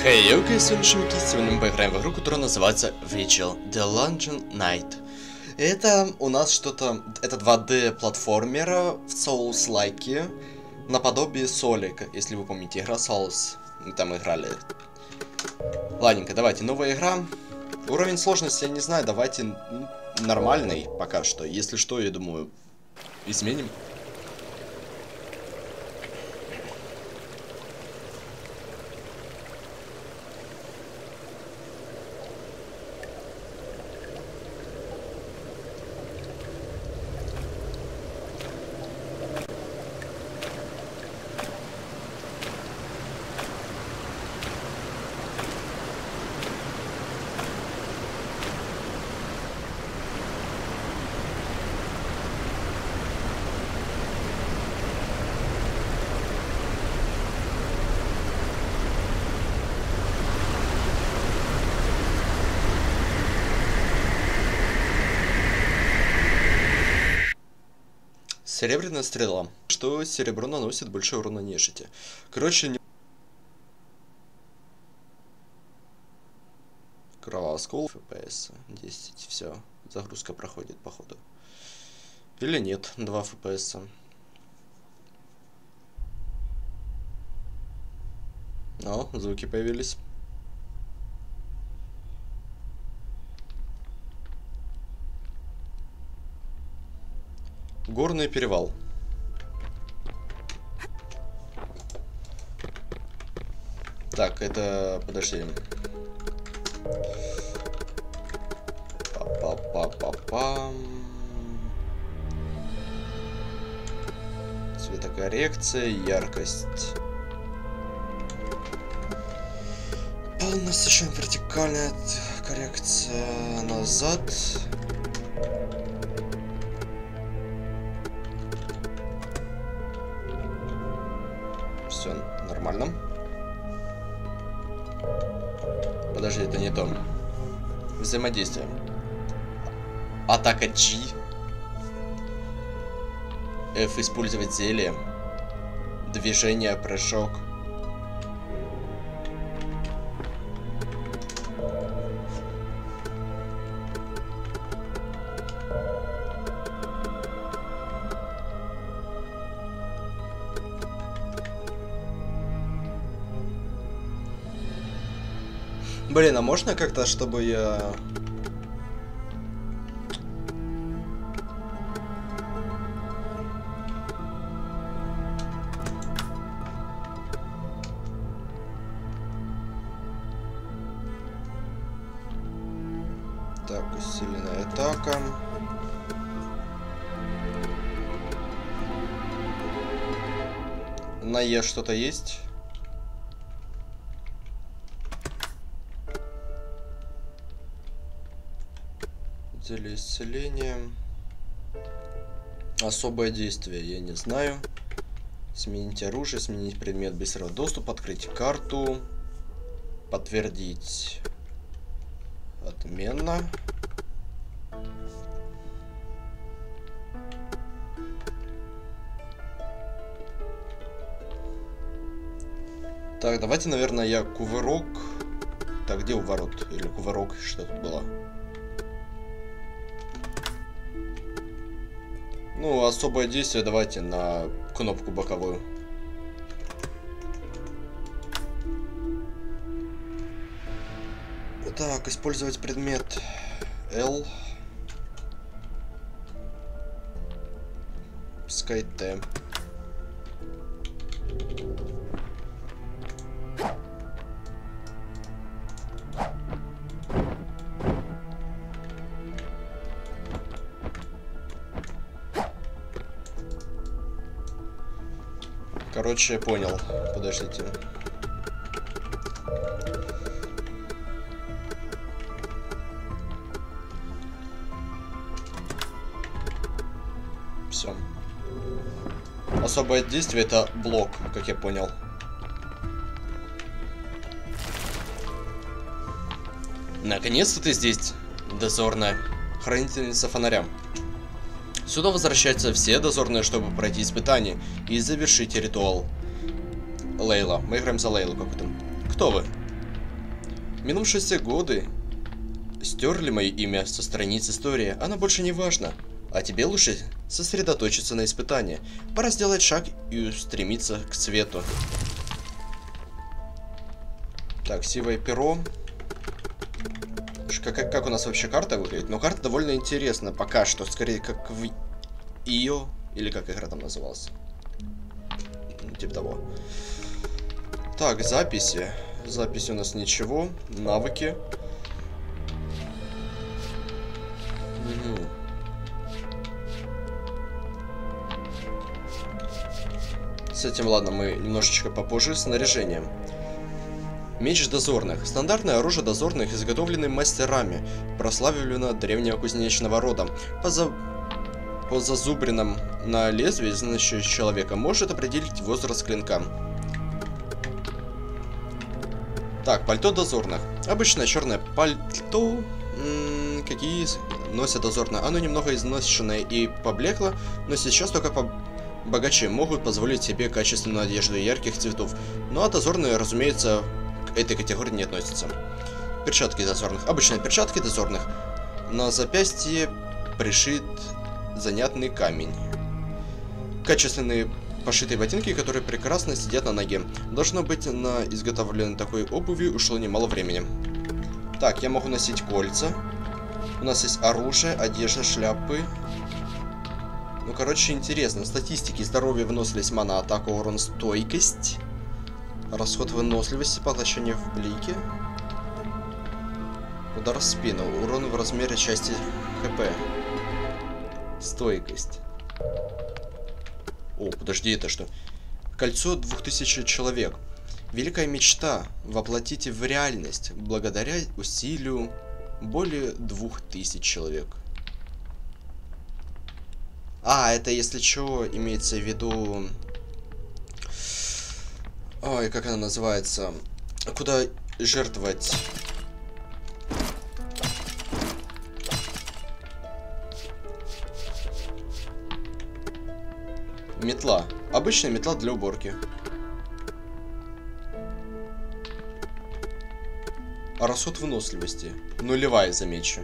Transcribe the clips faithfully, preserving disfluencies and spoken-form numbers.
Хей, окей, сегодня сегодня мы поиграем в игру, которая называется Vigil The Lungeon Night. Это у нас что-то, это два дэ платформера в Souls-лайке, наподобие Солика, если вы помните, игра Souls, мы там играли. Ладненько, давайте, новая игра. Уровень сложности, я не знаю, давайте нормальный пока что, если что, я думаю, изменим. Серебряная стрела. Что серебро наносит больше урона нежити. Короче, не... Кровавый скол. эф пи эс десять. Все. Загрузка проходит, походу. Или нет. два эф пи эс. О, звуки появились. Горный перевал. Так, это... Подожди. Па-па-па-па-пам. Цветокоррекция, яркость. Полностью вертикальная коррекция назад. Все нормально. Подожди, это не то. Взаимодействие. Атака G. F использовать зелье. Движение, прыжок. Блин, а можно как-то, чтобы я... Так, усиленная атака. На Е что-то есть? Зелье исцеления. Особое действие, я не знаю. Сменить оружие, сменить предмет быстрого доступа, открыть карту. Подтвердить. Отменно. Так, давайте, наверное, я кувырок. Так, где уворот? Или кувырок, что тут было? Ну, особое действие давайте на кнопку боковую. Так, использовать предмет L. Пускай Т. Короче, я понял. Подождите. Все. Особое действие — это блок, как я понял. Наконец-то ты здесь, дозорная хранительница фонаря. Сюда возвращаются все дозорные, чтобы пройти испытание и завершить ритуал. Лейла. Мы играем за Лейлу какую-то. Кто вы? Минувшиеся годы стерли мое имя со страниц истории. Оно больше не важно. А тебе лучше сосредоточиться на испытании. Пора сделать шаг и устремиться к свету. Так, сивое перо. Как, как, как у нас вообще карта выглядит? Но карта довольно интересна пока что. Скорее, как в Ио. Или как игра там называлась. Типа того. Так, записи. Записи у нас ничего. Навыки. Угу. С этим, ладно, мы немножечко попозже. Снаряжением. Меч дозорных. Стандартное оружие дозорных, изготовленное мастерами, прославлено древнего кузнечного рода. По, за... По зазубринам на лезвии, значит, человека может определить возраст клинка. Так, пальто дозорных. Обычное черное пальто, м-м, какие носят дозорные. Оно немного изношенное и поблекло, но сейчас только побогаче могут позволить себе качественную одежду ярких цветов. Ну а дозорные, разумеется, к этой категории не относятся. Перчатки дозорных. Обычные перчатки дозорных. На запястье пришит занятный камень. Качественные пошитые ботинки, которые прекрасно сидят на ноге. Должно быть, на изготовленной такой обуви ушло немало времени. Так, я могу носить кольца. У нас есть оружие, одежда, шляпы. Ну, короче, интересно. Статистики: здоровье, выносливость, мана, атака, урон, стойкость. Расход выносливости, поглощение в блике. Удар в спину, урон в размере части хп. Стойкость. О, подожди, это что? Кольцо двух тысяч человек. Великая мечта воплотите в реальность благодаря усилию более двух тысяч человек. А, это, если что, имеется в виду... Ой, как она называется? Куда жертвовать? Метла. Обычная метла для уборки. А расход выносливости. Нулевая, замечу.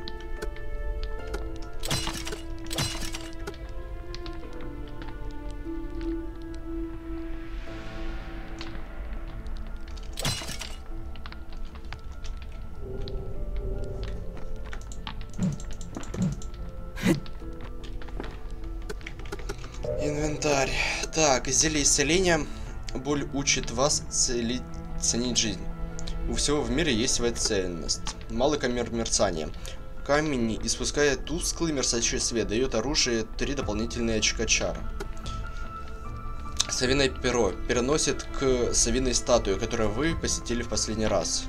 Инвентарь. Так, зелье исцеления. Боль учит вас цели... ценить жизнь. У всего в мире есть своя ценность. Малый камер мерцания. Камень испускает тусклый мерцающий свет. Дает оружие три дополнительные очка чара. Совиное перо. Переносит к совиной статуе, которую вы посетили в последний раз.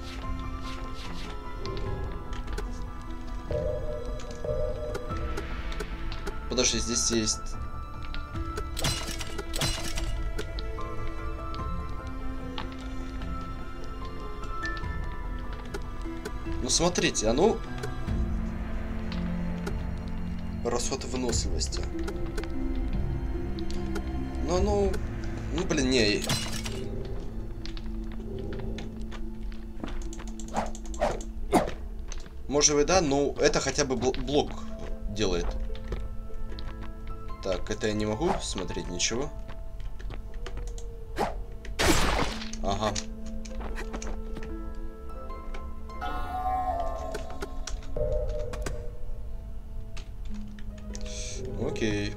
Подожди, здесь есть... Ну, смотрите, а ну... Расход выносливости. Ну, ну... Ну, блин, не... Может быть, да, но это хотя бы блок делает. Так, это я не могу смотреть ничего. Ага. Окей.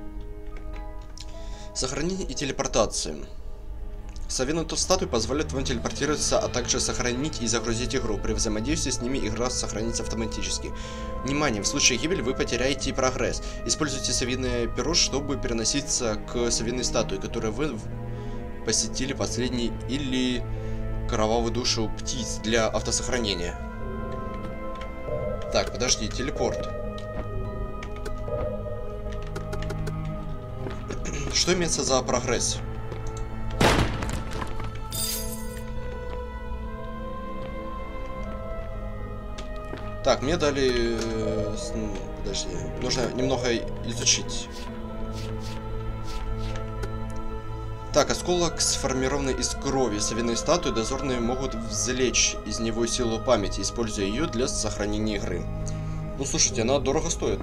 Сохранение и телепортация. Совиную статую позволяет вам телепортироваться, а также сохранить и загрузить игру. При взаимодействии с ними игра сохранится автоматически. Внимание, в случае гибели вы потеряете прогресс. Используйте совиное перо, чтобы переноситься к совиной статуе, которую вы посетили последний, или кровавую душу птиц для автосохранения. Так, подожди, телепорт. Что имеется за прогресс? Так, мне дали... Подожди. Нужно немного изучить. Так, осколок сформированный из крови совиной статуи. Дозорные могут извлечь из него силу памяти, используя ее для сохранения игры. Ну, слушайте, она дорого стоит.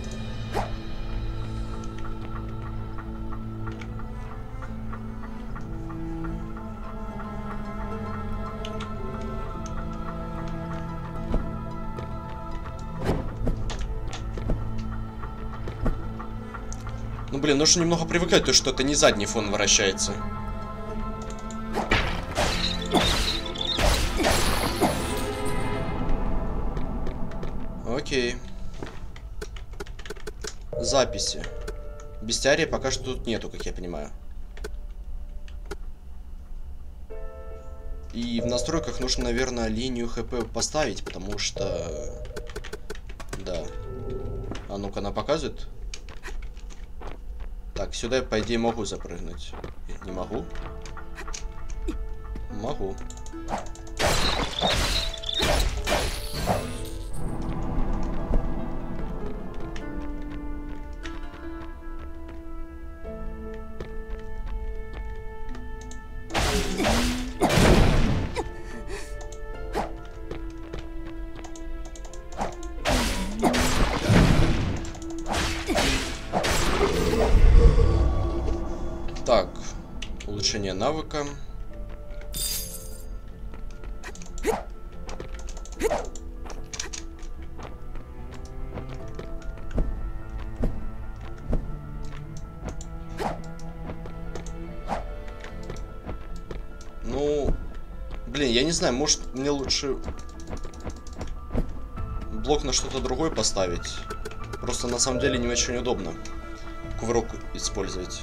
Ну, блин, нужно немного привыкать, то что это не задний фон вращается. Окей. Записи. Бестиария пока что тут нету, как я понимаю. И в настройках нужно, наверное, линию ХП поставить, потому что... Да. А ну-ка, она показывает? Так, сюда я, по идее, могу запрыгнуть. Не могу? Могу. Так, улучшение навыка. Ну, блин, я не знаю, может мне лучше блок на что-то другое поставить. Просто на самом деле не очень удобно кувырок использовать.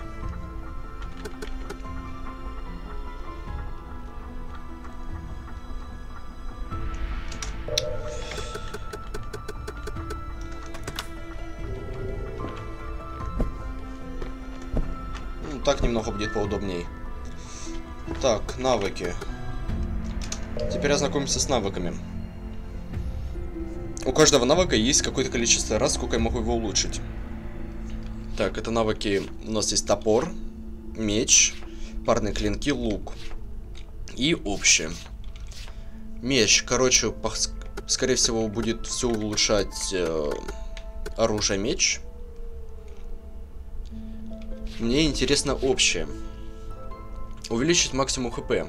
Так немного будет поудобней. Так, навыки. Теперь ознакомимся с навыками. У каждого навыка есть какое-то количество раз, сколько я могу его улучшить. Так, это навыки. У нас есть топор, меч, парные клинки, лук. И общее. Меч, короче, скорее всего, будет все улучшать э, оружие, меч. Мне интересно общее. Увеличить максимум хп.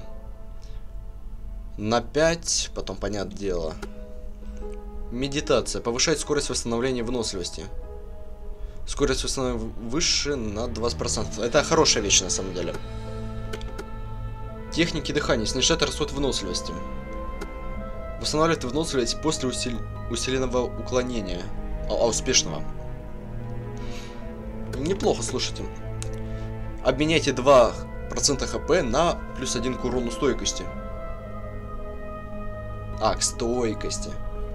На пять, потом, понятное дело. Медитация. Повышает скорость восстановления выносливости. Скорость восстановления выше на двадцать процентов. Это хорошая вещь, на самом деле. Техники дыхания. Снижает расход выносливости. Восстанавливает выносливость после усил... усиленного уклонения. А, а, успешного. Неплохо, слушайте. Обменяйте два процента хп на плюс один к урону стойкости. А, к стойкости.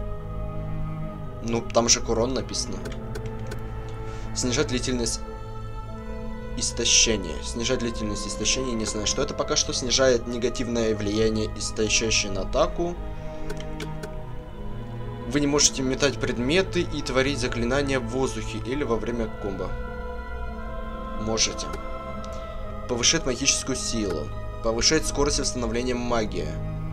Ну, там же к урону написано. Снижать длительность истощения. Снижать длительность истощения, не знаю, что это пока что. Снижает негативное влияние, истощающее на атаку. Вы не можете метать предметы и творить заклинания в воздухе или во время комбо. Можете. Повышает магическую силу. Повышает скорость восстановления магии.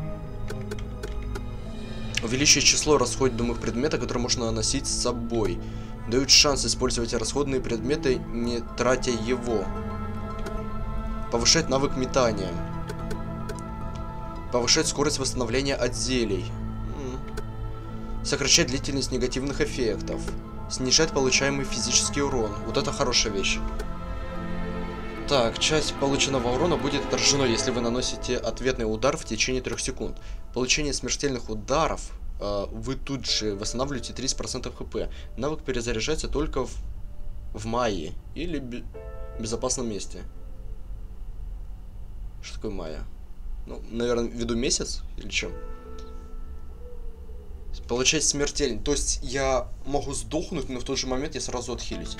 Увеличивает число расходуемых предметов, которые можно носить с собой. Дают шанс использовать расходные предметы, не тратя его. Повышает навык метания. Повышает скорость восстановления от зелий. Сокращает длительность негативных эффектов. Снижает получаемый физический урон. Вот это хорошая вещь. Так, часть полученного урона будет отражена, если вы наносите ответный удар в течение трех секунд. Получение смертельных ударов э, вы тут же восстанавливаете тридцать процентов хп. Навык перезаряжается только в, в мае или бе безопасном месте. Что такое майя? Ну, наверное, ввиду месяц или чем? Получать смертельный. То есть я могу сдохнуть, но в тот же момент я сразу отхилюсь.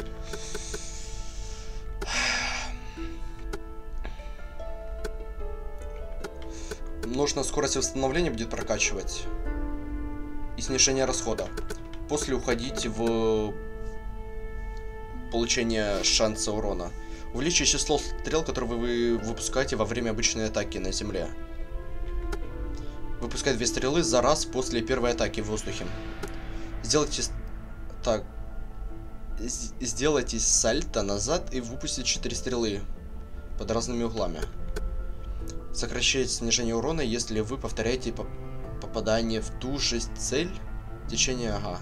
Нужно скорость восстановления будет прокачивать. И снижение расхода. После уходить в получение шанса урона. Увеличить число стрел, которые вы выпускаете во время обычной атаки на земле. Выпускать две стрелы за раз после первой атаки в воздухе. Сделайте... Так. Сделайте сальто назад и выпустите четыре стрелы под разными углами. Сокращает снижение урона, если вы повторяете поп попадание в ту же цель в течение... Ага.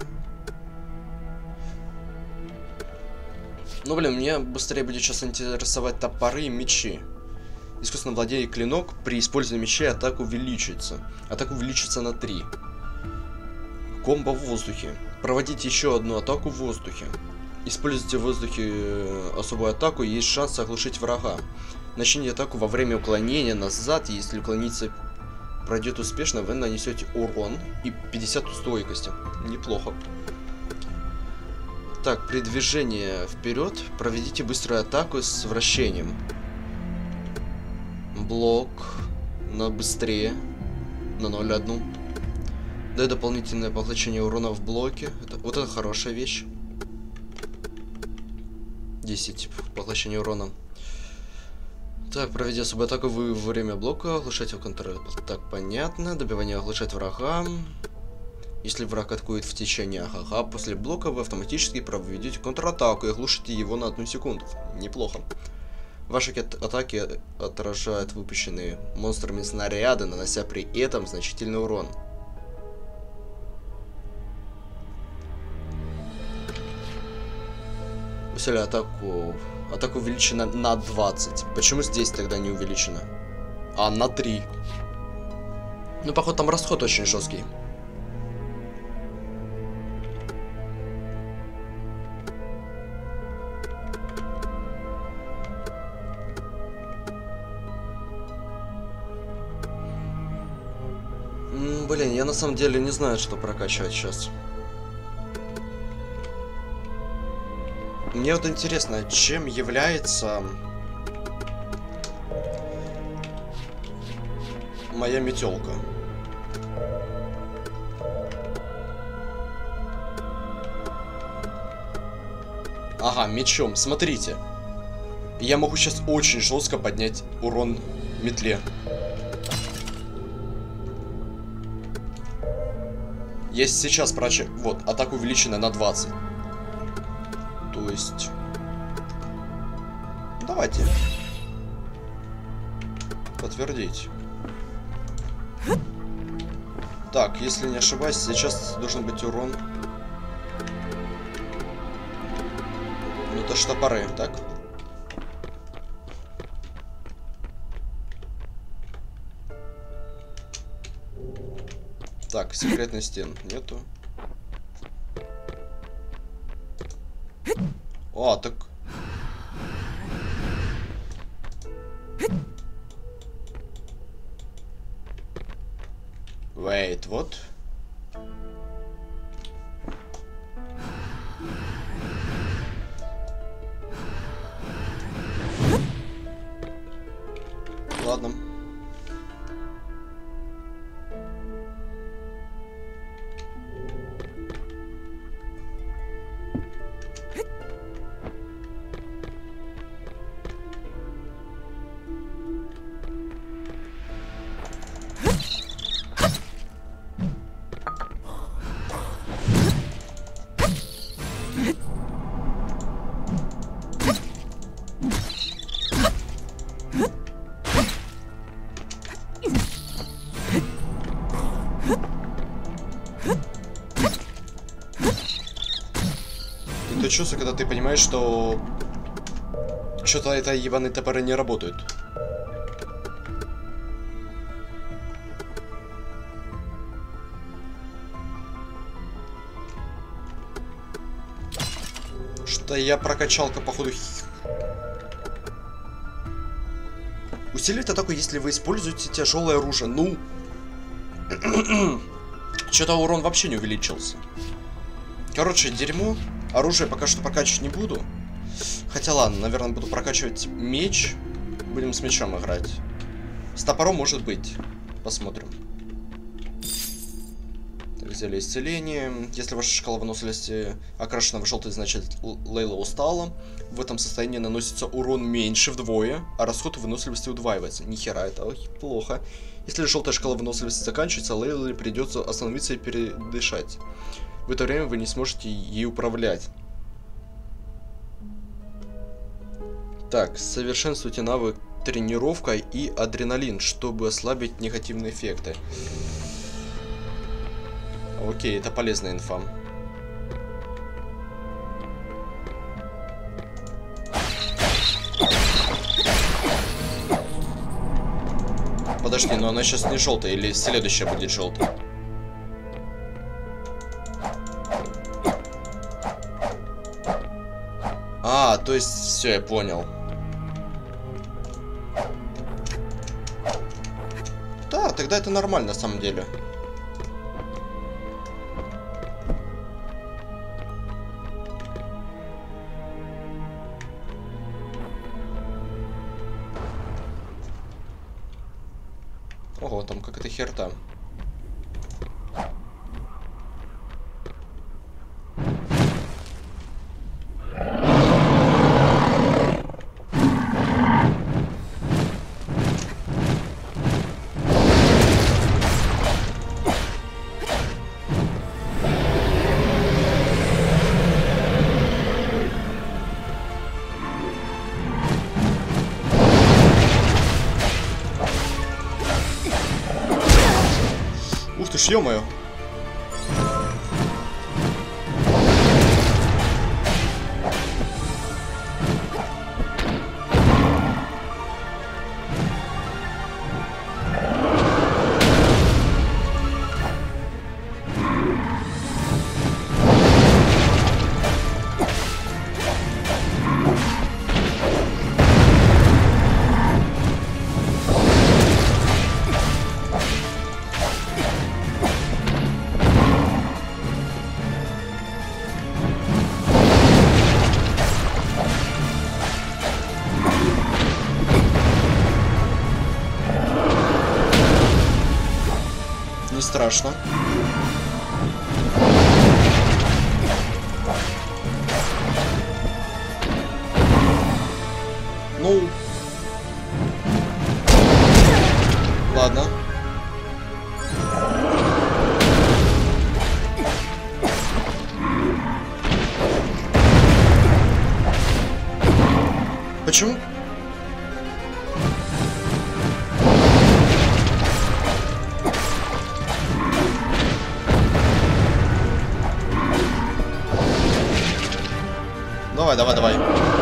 Ну, блин, мне быстрее будет сейчас интересовать топоры и мечи. Искусственно владеет клинок. При использовании мечей атака увеличится. Атака увеличится на три. Комбо в воздухе. Проводите еще одну атаку в воздухе. Используйте в воздухе особую атаку, есть шанс оглушить врага. Начните атаку во время уклонения назад. Если уклониться пройдет успешно, вы нанесете урон и пятьдесят устойкости. Неплохо. Так, при движении вперед проведите быструю атаку с вращением. Блок на быстрее. На ноль одну. Дай дополнительное поглощение урона в блоке. Это, вот это хорошая вещь. десять поглощение урона. Так, проведя особую атаку, вы во время блока оглушаете его контроль. Так, понятно. Добивание оглушать врага. Если враг атакует в течение ага, после блока вы автоматически проведете контратаку и оглушите его на одну секунду. Неплохо. Ваши атаки отражают выпущенные монстрами снаряды, нанося при этом значительный урон. Усилие атаку. Атака увеличена на двадцать. Почему здесь тогда не увеличена? А, на три. Ну, походу, там расход очень жесткий. М, блин, я на самом деле не знаю, что прокачивать сейчас. Мне вот интересно, чем является моя метелка? Ага, мечом. Смотрите. Я могу сейчас очень жестко поднять урон метле. Если сейчас прочь... Вот, атака увеличена на двадцать. То есть... Давайте. Подтвердить. Так, если не ошибаюсь, сейчас должен быть урон. Ну, это ж топоры, так? Так, секретных стен нету. О, так... Wait, вот. Ладно. Это чувство, когда ты понимаешь, что что-то это ебаные топоры не работают. Что я прокачалка, походу. Усиливает атаку, если вы используете тяжелое оружие. Ну, что-то урон вообще не увеличился. Короче, дерьмо. Оружие пока что прокачивать не буду. Хотя ладно, наверное, буду прокачивать меч. Будем с мечом играть. С топором может быть. Посмотрим. Взяли исцеление. Если ваша шкала выносливости окрашена в желтый, значит Лейла устала. В этом состоянии наносится урон меньше вдвое, а расход выносливости удваивается. Нихера, это ой, плохо. Если желтая шкала выносливости заканчивается, Лейле придется остановиться и передышать. В это время вы не сможете ей управлять. Так, совершенствуйте навык тренировка и адреналин, чтобы ослабить негативные эффекты. Окей, это полезная инфа. Подожди, но она сейчас не желтая, или следующая будет желтая? А, то есть все, я понял. Да, тогда это нормально на самом деле. Ого, там какая-то херта. Ух ты ж, ё-моё. Не страшно. Ну... Ладно. Почему? Давай, давай, давай.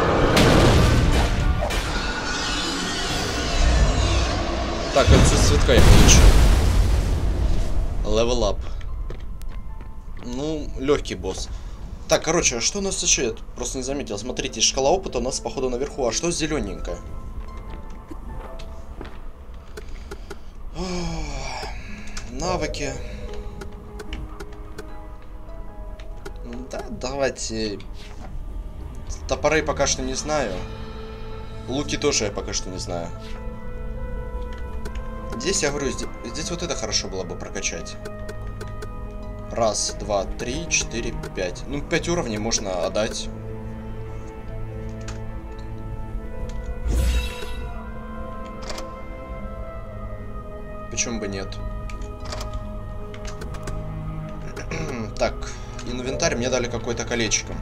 Так, кольцо цветка я получил. Level up. Ну, легкий босс. Так, короче, а что у нас еще? Просто не заметил. Смотрите, шкала опыта у нас, походу, наверху. А что зелененькое? Навыки. Да, давайте. Топоры пока что не знаю. Луки тоже я пока что не знаю. Здесь, я говорю, здесь, здесь вот это хорошо было бы прокачать. Раз, два, три, четыре, пять. Ну, пять уровней можно отдать. Почему бы нет? Так, инвентарь мне дали какое-то колечко.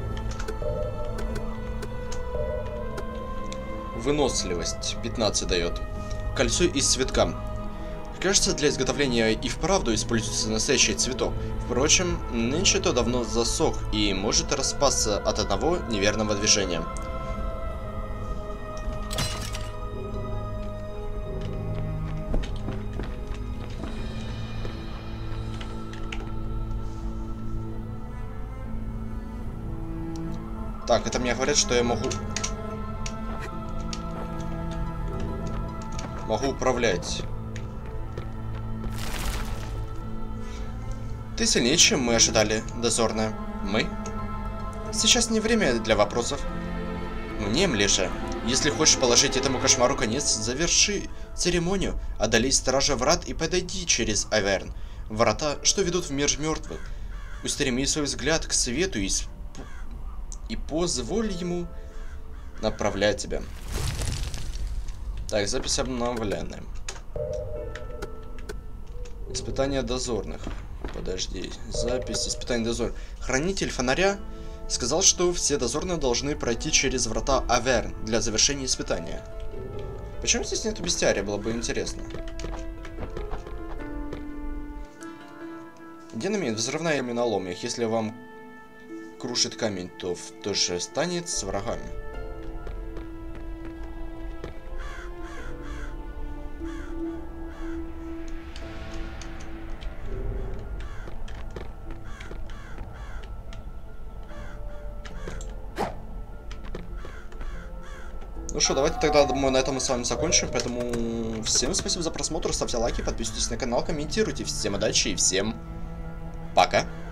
Выносливость пятнадцать дает. Кольцо из цветка. Кажется, для изготовления и вправду используется настоящий цветок. Впрочем, нынче то давно засох и может распасться от одного неверного движения. Так, это мне говорят, что я могу... Могу управлять. Ты сильнее, чем мы ожидали, дозорная. Мы? Сейчас не время для вопросов. Мне, Млеша, если хочешь положить этому кошмару конец, заверши церемонию, одолей стража врат и подойди через Аверн. Врата, что ведут в мир мертвых. Устреми свой взгляд к свету и, сп... и позволь ему направлять тебя. Так, запись обновленная. Испытание дозорных. Подожди. Запись испытаний дозорных. Хранитель фонаря сказал, что все дозорные должны пройти через врата Аверн для завершения испытания. Почему здесь нету бестиария? Было бы интересно. Динамит, взрывная каменолом. Если вам крушит камень, то тоже станет с врагами. Ну что, давайте тогда мы на этом мы с вами закончим. Поэтому всем спасибо за просмотр, ставьте лайки, подписывайтесь на канал, комментируйте. Всем удачи и всем пока.